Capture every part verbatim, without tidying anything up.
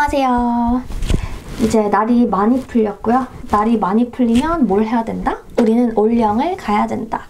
안녕하세요. 이제 날이 많이 풀렸고요. 날이 많이 풀리면 뭘 해야 된다? 우리는 올영을 가야 된다.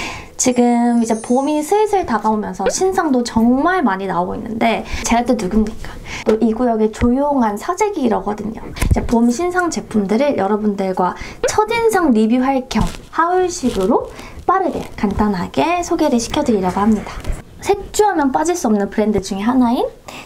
지금 이제 봄이 슬슬 다가오면서 신상도 정말 많이 나오고 있는데 제가 또 누굽니까? 또 이 구역의 조용한 사재기라거든요. 이제 봄 신상 제품들을 여러분들과 첫인상 리뷰할 겸 하울식으로 빠르게 간단하게 소개를 시켜드리려고 합니다. 색주하면 빠질 수 없는 브랜드 중에 하나인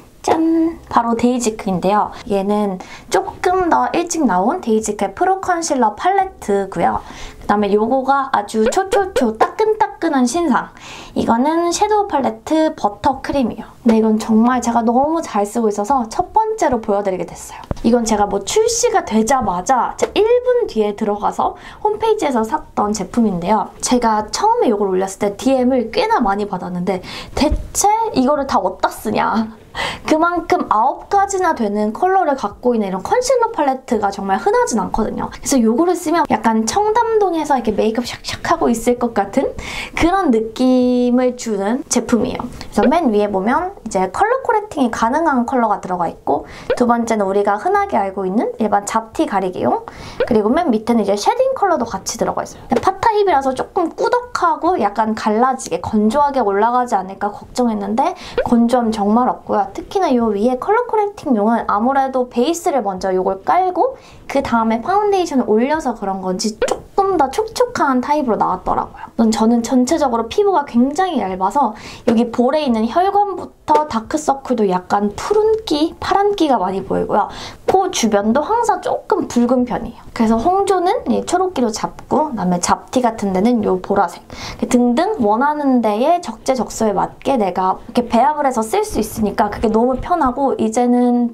짠! 바로 데이지크인데요. 얘는 조금 더 일찍 나온 데이지크의 프로 컨실러 팔레트고요. 그 다음에 요거가 아주 초초초 따끈따끈한 신상. 이거는 섀도우 팔레트 버터 크림이에요. 근데 이건 정말 제가 너무 잘 쓰고 있어서 첫 번째로 보여드리게 됐어요. 이건 제가 뭐 출시가 되자마자 일 분 뒤에 들어가서 홈페이지에서 샀던 제품인데요. 제가 처음에 이걸 올렸을 때 디엠을 꽤나 많이 받았는데 대체 이거를 다 어디다 쓰냐? 그만큼 아홉 가지나 되는 컬러를 갖고 있는 이런 컨실러 팔레트가 정말 흔하진 않거든요. 그래서 이거를 쓰면 약간 청담동에서 이렇게 메이크업 샥샥 하고 있을 것 같은 그런 느낌을 주는 제품이에요. 그래서 맨 위에 보면 이제 컬러 코렉팅이 가능한 컬러가 들어가 있고, 두 번째는 우리가 흔하게 알고 있는 일반 잡티 가리기용, 그리고 맨 밑에는 이제 쉐딩 컬러도 같이 들어가 있어요. 팟타입이라서 조금 꾸덕하고 약간 갈라지게 건조하게 올라가지 않을까 걱정했는데 건조함 정말 없고요. 특히나 이 위에 컬러 코렉팅용은 아무래도 베이스를 먼저 이걸 깔고 그 다음에 파운데이션을 올려서 그런 건지 조금 더 촉촉한 타입으로 나왔더라고요. 저는 전체적으로 피부가 굉장히 얇아서 여기 볼에 있는 혈관부터 다크서클도 약간 푸른기, 파란기가 많이 보이고요. 코 주변도 항상 조금 붉은 편이에요. 그래서 홍조는 이 초록기로 잡고, 그다음에 잡티 같은 데는 이 보라색 등등 원하는 데에 적재적소에 맞게 내가 이렇게 배합을 해서 쓸 수 있으니까 그게 너무 편하고 이제는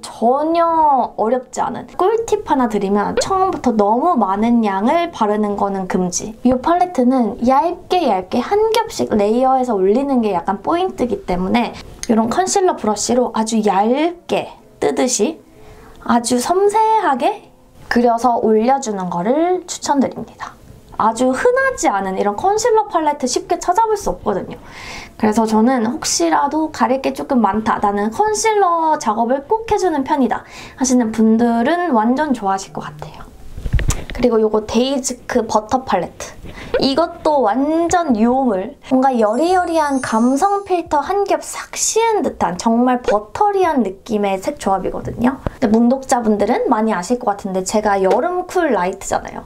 전혀 어렵지 않은 꿀팁 하나 드리면, 처음부터 너무 많은 양을 바르는 거는 금지. 이 팔레트는 얇게 얇게 한 겹씩 레이어해서 올리는 게 약간 포인트이기 때문에 이런 컨실러 브러쉬로 아주 얇게 뜨듯이 아주 섬세하게 그려서 올려주는 거를 추천드립니다. 아주 흔하지 않은 이런 컨실러 팔레트 쉽게 찾아볼 수 없거든요. 그래서 저는 혹시라도 가릴 게 조금 많다, 나는 컨실러 작업을 꼭 해주는 편이다 하시는 분들은 완전 좋아하실 것 같아요. 그리고 요거 데이지크 버터 팔레트. 이것도 완전 요물. 뭔가 여리여리한 감성 필터 한 겹 싹 씌운 듯한 정말 버터리한 느낌의 색 조합이거든요. 근데 문독자분들은 많이 아실 것 같은데 제가 여름 쿨 라이트잖아요.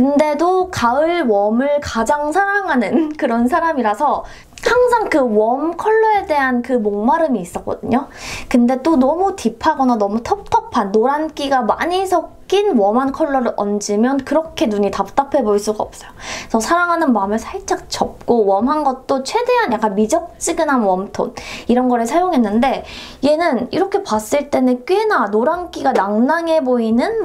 근데도 가을 웜을 가장 사랑하는 그런 사람이라서 항상 그 웜 컬러에 대한 그 목마름이 있었거든요. 근데 또 너무 딥하거나 너무 텁텁한 노란기가 많이 섞인 웜한 컬러를 얹으면 그렇게 눈이 답답해 보일 수가 없어요. 그래서 사랑하는 마음을 살짝 접고 웜한 것도 최대한 약간 미적지근한 웜톤 이런 거를 사용했는데, 얘는 이렇게 봤을 때는 꽤나 노란기가 낭낭해 보이는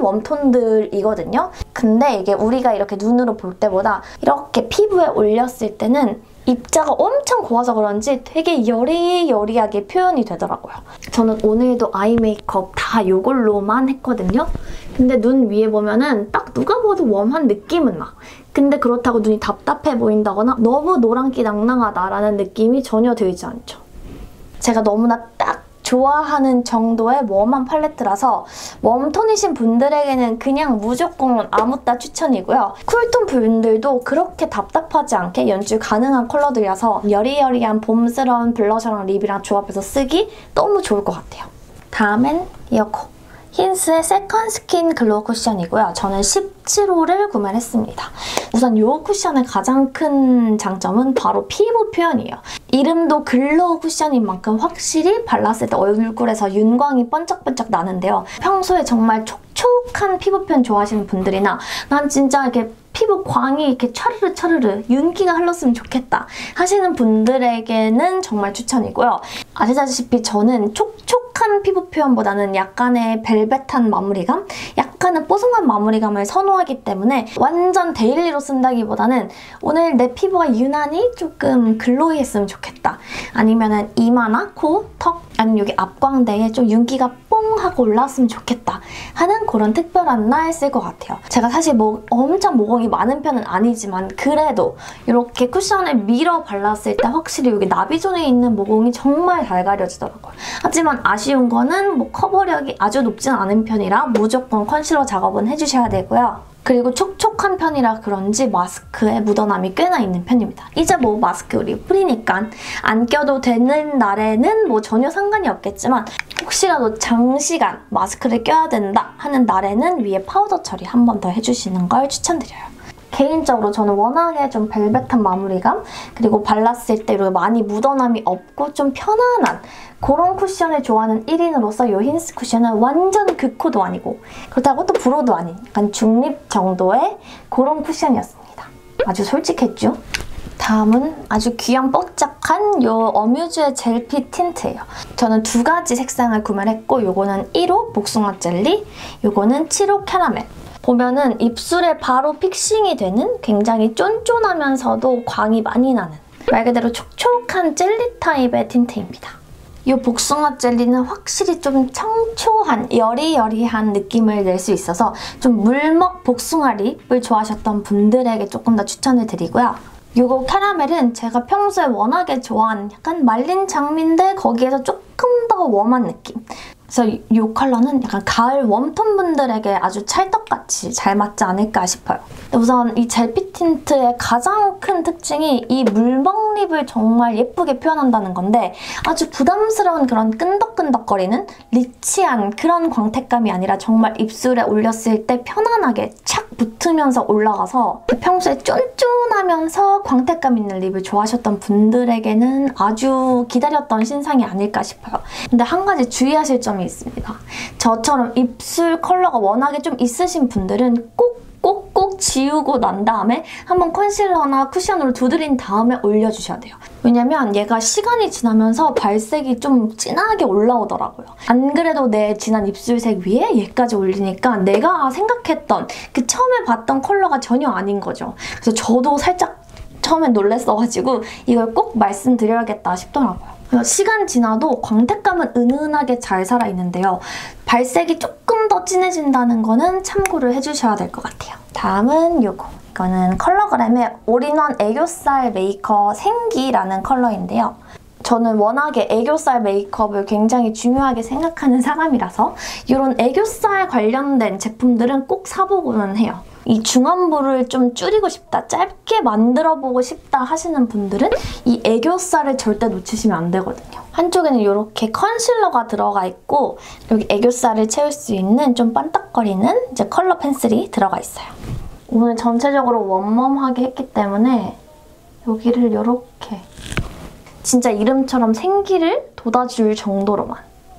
웜톤들이거든요. 근데 이게 우리가 이렇게 눈으로 볼 때보다 이렇게 피부에 올렸을 때는 입자가 엄청 고와서 그런지 되게 여리여리하게 표현이 되더라고요. 저는 오늘도 아이 메이크업 다 이걸로만 했거든요. 근데 눈 위에 보면은 딱 누가 봐도 웜한 느낌은 나. 근데 그렇다고 눈이 답답해 보인다거나 너무 노란기 낭낭하다라는 느낌이 전혀 들지 않죠. 제가 너무나 딱 좋아하는 정도의 웜한 팔레트라서 웜톤이신 분들에게는 그냥 무조건 아무따 추천이고요. 쿨톤 분들도 그렇게 답답하지 않게 연출 가능한 컬러들이라서 여리여리한 봄스러운 블러셔랑 립이랑 조합해서 쓰기 너무 좋을 것 같아요. 다음엔 이거 힌스의 세컨 스킨 글로우 쿠션이고요. 저는 십칠 호를 구매를 했습니다. 우선 이 쿠션의 가장 큰 장점은 바로 피부 표현이에요. 이름도 글로우 쿠션인 만큼 확실히 발랐을 때 얼굴에서 윤광이 번쩍번쩍 나는데요. 평소에 정말 촉촉한 피부 표현 좋아하시는 분들이나 난 진짜 이렇게 피부 광이 이렇게 차르르 차르르 윤기가 흘렀으면 좋겠다 하시는 분들에게는 정말 추천이고요. 아시다시피 저는 촉촉한 피부 표현보다는 약간의 벨벳한 마무리감, 약간은 뽀송한 마무리감을 선호하기 때문에 완전 데일리로 쓴다기보다는 오늘 내 피부가 유난히 조금 글로이했으면 좋겠다, 아니면은 이마나 코, 턱, 아니면 여기 앞광대에 좀 윤기가 뽕 뿅 하고 올라왔으면 좋겠다 하는 그런 특별한 날 쓸 것 같아요. 제가 사실 뭐 엄청 모공이 많은 편은 아니지만 그래도 이렇게 쿠션을 밀어 발랐을 때 확실히 여기 나비존에 있는 모공이 정말 잘 가려지더라고요. 하지만 아쉬운 거는 뭐 커버력이 아주 높진 않은 편이라 무조건 컨실러 작업은 해주셔야 되고요. 그리고 촉촉한 편이라 그런지 마스크에 묻어남이 꽤나 있는 편입니다. 이제 뭐 마스크 우리 뿌리니까 안 껴도 되는 날에는 뭐 전혀 상관이 없겠지만 혹시라도 장시간 마스크를 껴야 된다 하는 날에는 위에 파우더 처리 한 번 더 해주시는 걸 추천드려요. 개인적으로 저는 워낙에 좀 벨벳한 마무리감 그리고 발랐을 때 이렇게 많이 묻어남이 없고 좀 편안한 그런 쿠션을 좋아하는 일 인으로서 이 힌스 쿠션은 완전 극호도 아니고 그렇다고 또 불호도 아닌 약간 중립 정도의 그런 쿠션이었습니다. 아주 솔직했죠? 다음은 아주 귀염 뽀짝한 이 어뮤즈의 젤핏 틴트예요. 저는 두 가지 색상을 구매를 했고 이거는 일 호 복숭아 젤리, 이거는 칠 호 캐러멜. 보면은 입술에 바로 픽싱이 되는 굉장히 쫀쫀하면서도 광이 많이 나는 말 그대로 촉촉한 젤리 타입의 틴트입니다. 이 복숭아 젤리는 확실히 좀 청초한 여리여리한 느낌을 낼 수 있어서 좀 물먹 복숭아 립을 좋아하셨던 분들에게 조금 더 추천을 드리고요. 이거 캐러멜은 제가 평소에 워낙에 좋아하는 약간 말린 장미인데 거기에서 조금 더 웜한 느낌. 그래서 이 컬러는 약간 가을 웜톤 분들에게 아주 찰떡같이 잘 맞지 않을까 싶어요. 우선 이 젤핏 틴트의 가장 큰 특징이 이 물먹 립을 정말 예쁘게 표현한다는 건데 아주 부담스러운 그런 끈덕끈덕거리는 리치한 그런 광택감이 아니라 정말 입술에 올렸을 때 편안하게 착 붙으면서 올라가서 평소에 쫀쫀하면서 광택감 있는 립을 좋아하셨던 분들에게는 아주 기다렸던 신상이 아닐까 싶어요. 근데 한 가지 주의하실 점이 있습니다. 저처럼 입술 컬러가 워낙에 좀 있으신 분들은 꼭 꼭꼭 지우고 난 다음에 한번 컨실러나 쿠션으로 두드린 다음에 올려주셔야 돼요. 왜냐면 얘가 시간이 지나면서 발색이 좀 진하게 올라오더라고요. 안 그래도 내 진한 입술색 위에 얘까지 올리니까 내가 생각했던 그 처음에 봤던 컬러가 전혀 아닌 거죠. 그래서 저도 살짝 처음엔 놀랬어가지고 이걸 꼭 말씀드려야겠다 싶더라고요. 시간 지나도 광택감은 은은하게 잘 살아있는데요. 발색이 조금 더 진해진다는 거는 참고를 해주셔야 될 것 같아요. 다음은 이거. 이거는 컬러그램의 올인원 애교살 메이커 생기라는 컬러인데요. 저는 워낙에 애교살 메이크업을 굉장히 중요하게 생각하는 사람이라서 이런 애교살 관련된 제품들은 꼭 사보고는 해요. 이 중안부를 좀 줄이고 싶다, 짧게 만들어보고 싶다 하시는 분들은 이 애교살을 절대 놓치시면 안 되거든요. 한쪽에는 이렇게 컨실러가 들어가 있고 여기 애교살을 채울 수 있는 좀 반딱거리는 이제 컬러 펜슬이 들어가 있어요. 오늘 전체적으로 웜웜하게 했기 때문에 여기를 이렇게 진짜 이름처럼 생기를 돋아줄 정도로만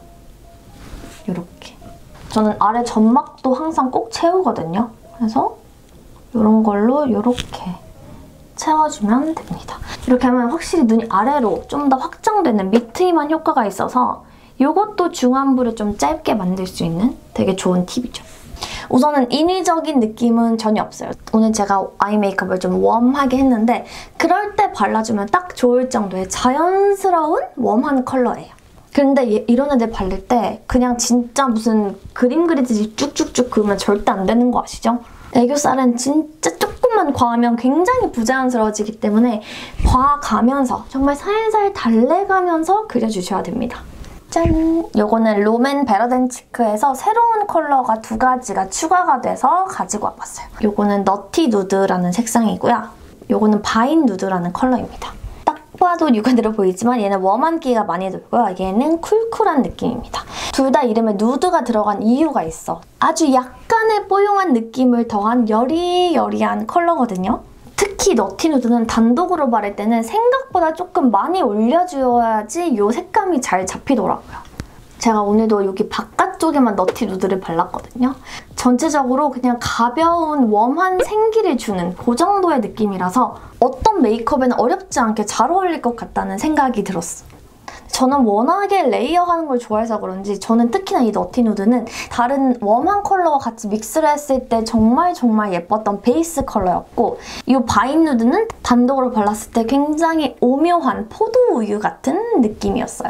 이렇게. 저는 아래 점막도 항상 꼭 채우거든요. 그래서 이런 걸로 이렇게 채워주면 됩니다. 이렇게 하면 확실히 눈이 아래로 좀 더 확장되는 미트임한 효과가 있어서 이것도 중안부를 좀 짧게 만들 수 있는 되게 좋은 팁이죠. 우선은 인위적인 느낌은 전혀 없어요. 오늘 제가 아이 메이크업을 좀 웜하게 했는데 그럴 때 발라주면 딱 좋을 정도의 자연스러운 웜한 컬러예요. 근데 이런 애들 바를 때 그냥 진짜 무슨 그림 그리듯이 쭉쭉쭉 그으면 절대 안 되는 거 아시죠? 애교살은 진짜 조금만 과하면 굉장히 부자연스러워지기 때문에 과가면서 정말 살살 달래가면서 그려주셔야 됩니다. 짠! 요거는 롬앤 베러덴치크에서 새로운 컬러가 두 가지가 추가가 돼서 가지고 와봤어요. 요거는 너티 누드라는 색상이고요. 요거는 바인 누드라는 컬러입니다. 딱 봐도 육안으로 보이지만 얘는 웜한기가 많이 돌고요. 얘는 쿨쿨한 느낌입니다. 둘 다 이름에 누드가 들어간 이유가 있어. 아주 약간의 뽀용한 느낌을 더한 여리여리한 컬러거든요. 특히 너티 누드는 단독으로 바를 때는 생각보다 조금 많이 올려줘야지 이 색감이 잘 잡히더라고요. 제가 오늘도 여기 바깥쪽에만 너티 누드를 발랐거든요. 전체적으로 그냥 가벼운 웜한 생기를 주는 그 정도의 느낌이라서 어떤 메이크업에는 어렵지 않게 잘 어울릴 것 같다는 생각이 들었어. 저는 워낙에 레이어하는 걸 좋아해서 그런지 저는 특히나 이 너티 누드는 다른 웜한 컬러와 같이 믹스를 했을 때 정말 정말 예뻤던 베이스 컬러였고 이 바인 누드는 단독으로 발랐을 때 굉장히 오묘한 포도 우유 같은 느낌이었어요.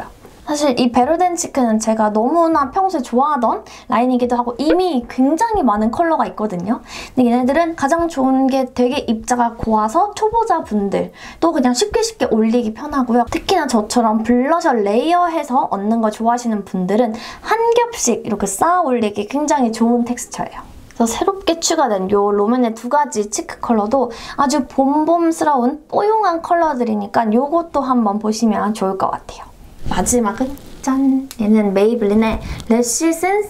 사실 이 베르덴치크는 제가 너무나 평소에 좋아하던 라인이기도 하고 이미 굉장히 많은 컬러가 있거든요. 근데 얘네들은 가장 좋은 게 되게 입자가 고와서 초보자분들 또 그냥 쉽게 쉽게 올리기 편하고요. 특히나 저처럼 블러셔 레이어해서 얻는 거 좋아하시는 분들은 한 겹씩 이렇게 쌓아 올리기 굉장히 좋은 텍스처예요. 그래서 새롭게 추가된 요 롬앤의 두 가지 치크 컬러도 아주 봄봄스러운 뽀용한 컬러들이니까 요것도 한번 보시면 좋을 것 같아요. 마지막은 짠! 얘는 메이블린의 래쉬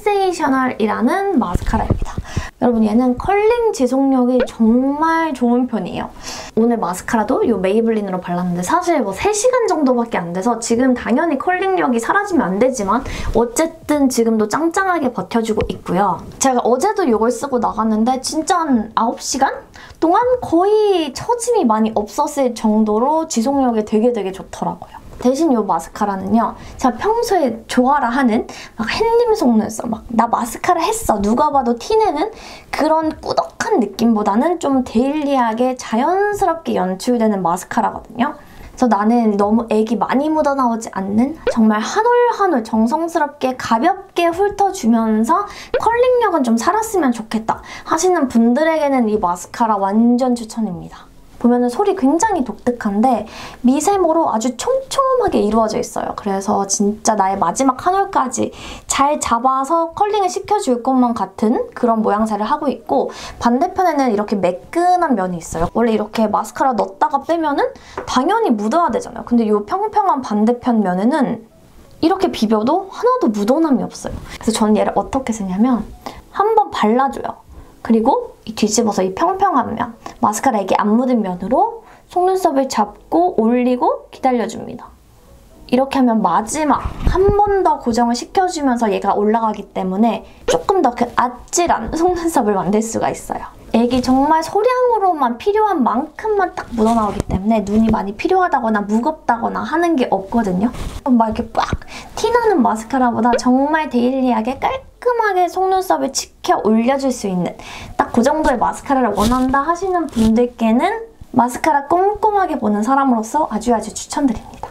센세이셔널이라는 마스카라입니다. 여러분 얘는 컬링 지속력이 정말 좋은 편이에요. 오늘 마스카라도 이 메이블린으로 발랐는데 사실 뭐 세 시간 정도밖에 안 돼서 지금 당연히 컬링력이 사라지면 안 되지만 어쨌든 지금도 짱짱하게 버텨주고 있고요. 제가 어제도 이걸 쓰고 나갔는데 진짜 한 아홉 시간 동안 거의 처짐이 많이 없었을 정도로 지속력이 되게 되게 좋더라고요. 대신 이 마스카라는요. 제가 평소에 좋아라 하는 막 햇님 속눈썹, 막 나 마스카라 했어. 누가 봐도 티내는 그런 꾸덕한 느낌보다는 좀 데일리하게 자연스럽게 연출되는 마스카라거든요. 그래서 나는 너무 액이 많이 묻어나오지 않는 정말 한 올 한 올 정성스럽게 가볍게 훑어주면서 컬링력은 좀 살았으면 좋겠다 하시는 분들에게는 이 마스카라 완전 추천입니다. 보면은 솔이 굉장히 독특한데 미세모로 아주 촘촘하게 이루어져 있어요. 그래서 진짜 나의 마지막 한 올까지 잘 잡아서 컬링을 시켜줄 것만 같은 그런 모양새를 하고 있고 반대편에는 이렇게 매끈한 면이 있어요. 원래 이렇게 마스카라 넣었다가 빼면은 당연히 묻어야 되잖아요. 근데 이 평평한 반대편 면에는 이렇게 비벼도 하나도 묻어남이 없어요. 그래서 저는 얘를 어떻게 쓰냐면 한번 발라줘요. 그리고 이 뒤집어서 이 평평한 면, 마스카라 액이 안 묻은 면으로 속눈썹을 잡고 올리고 기다려줍니다. 이렇게 하면 마지막 한 번 더 고정을 시켜주면서 얘가 올라가기 때문에 조금 더 그 아찔한 속눈썹을 만들 수가 있어요. 액이 정말 소량으로만 필요한 만큼만 딱 묻어나오기 때문에 눈이 많이 필요하다거나 무겁다거나 하는 게 없거든요. 막 이렇게 빡 티나는 마스카라보다 정말 데일리하게 깔끔하게 속눈썹을 지켜 올려줄 수 있는 딱 그 정도의 마스카라를 원한다 하시는 분들께는 마스카라 꼼꼼하게 보는 사람으로서 아주 아주 추천드립니다.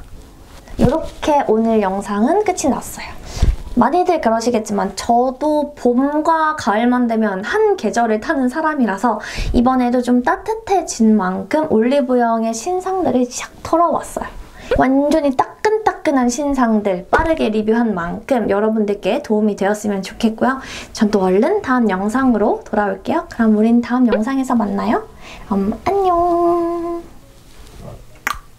이렇게 오늘 영상은 끝이 났어요. 많이들 그러시겠지만 저도 봄과 가을만 되면 한 계절을 타는 사람이라서 이번에도 좀 따뜻해진 만큼 올리브영의 신상들을 샥 털어왔어요. 완전히 따끈따끈한 신상들 빠르게 리뷰한 만큼 여러분들께 도움이 되었으면 좋겠고요. 전 또 얼른 다음 영상으로 돌아올게요. 그럼 우린 다음 영상에서 만나요. 음, 안녕!